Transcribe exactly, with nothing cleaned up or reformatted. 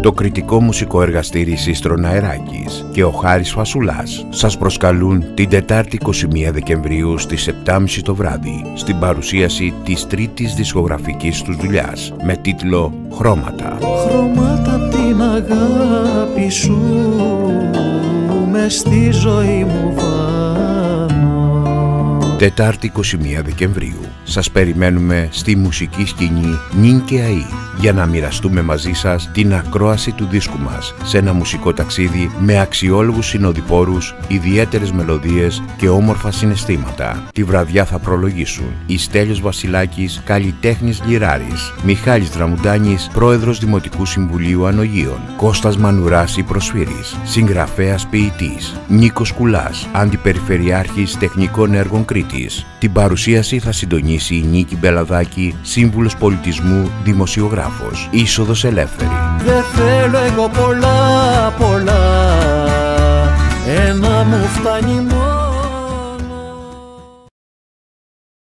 το κριτικό μουσικό εργαστήρι Σύστρων Αεράκης και ο Χάρης Φασουλάς σας προσκαλούν την Τετάρτη είκοσι μία Δεκεμβρίου στις επτά και μισή το βράδυ στην παρουσίαση της τρίτης δισκογραφικής τους δουλειάς με τίτλο «Χρώματα». Χρώματα απ' την αγάπη σου μες στη ζωή μου βάνω. Τετάρτη είκοσι μία Δεκεμβρίου. Σας περιμένουμε στη μουσική σκηνή Νιν και Αΐ για να μοιραστούμε μαζί σας την ακρόαση του δίσκου μας σε ένα μουσικό ταξίδι με αξιόλογους συνοδοιπόρους, ιδιαίτερες μελωδίες και όμορφα συναισθήματα. Τη βραδιά θα προλογίσουν η Στέλιος Βασιλάκης, καλλιτέχνης Λιράρης, Μιχάλης Δραμουντάνης, πρόεδρος Δημοτικού Συμβουλίου Ανογείων, Κώστας Μανουράς η Προσφύρης, συγγραφέας ποιητής, Νίκος Κουλάς, αντιπεριφερειάρχης τεχνικών έργων Κρήτης. Την παρουσίαση θα συντονίσει η Νίκη Μπελαδάκη, σύμβουλος πολιτισμού, δημοσιογράφος. Είσοδος ελεύθερη. Δεν θέλω εγώ πολλά πολλά, ένα μου φτάνει μόνο.